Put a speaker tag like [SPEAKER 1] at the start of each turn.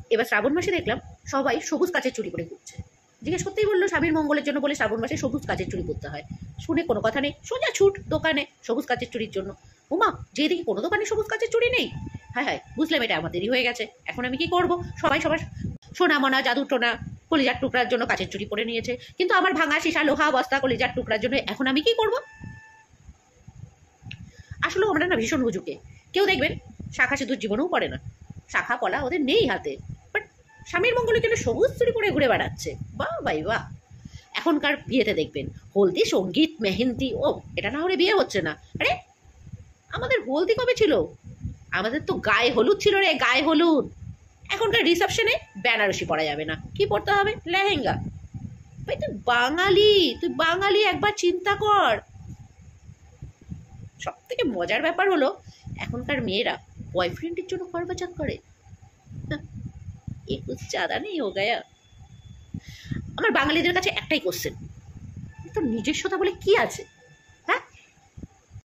[SPEAKER 1] এবার শ্রাবণ মাসে দেখলাম সবাই সবুজ কাচের চুড়ি পরে ঘুরছে। জিজ্ঞেস করতেই বললো স্বামীর মঙ্গলের জন্য বলে শ্রাবণ মাসে সবুজ কাচের চুড়ি পরতে হয়। শুনে কোনো কথা নেই, সোজা ছুট দোকানে সবুজ কাচের চুড়ির জন্য। উমা, যে দেখি কোনো দোকানে সবুজ কাচের চুড়ি নেই। হ্যাঁ হ্যাঁ, বুঝলাম এটা আমাদেরই হয়ে গেছে। এখন আমি কি করব? সবাই সবার সোনা মনা জাদুর টোনা কলিজার টুকরার জন্য কাচের চুড়ি পরে নিয়েছে, কিন্তু আমার ভাঙা সীসা লোহা বস্তা কলিজার টুকরার জন্য এখন আমি কি করব? আসলে আমরা না ভীষণ হুজুকে। কেউ দেখবেন শাখা সিঁদুর জীবনেও পড়ে না, শাখা পলা ওদের নেই হাতে, বাট স্বামীর মঙ্গলের জন্য সবুজ চুড়ি পরে ঘুরে বেড়াচ্ছে। বাহ ভাই বাহ। এখনকার বিয়েতে দেখবেন হলদি সঙ্গীত মেহেন্দি, ও এটা না হলে বিয়ে হচ্ছে না। আরে আমাদের হলদি কবে ছিল? আমাদের তো গায়ে হলুদ ছিল রে, গায়ে হলুদ। এখনকার রিসেপশনে বেনারসি পরা যাবে না, কি পরতে হবে? লেহেঙ্গা। ভাই তুই বাঙালি, তুই বাঙালি, একবার চিন্তা কর। সব থেকে মজার ব্যাপার হলো এখনকার মেয়েরা বয়ফ্রেন্ডের জন্য খরচাক করে। কুছ চাঁদা নেই হো গায়া। আমার বাঙালিদের কাছে একটাই কোশ্চেন, তোর নিজস্বতা বলে কি আছে?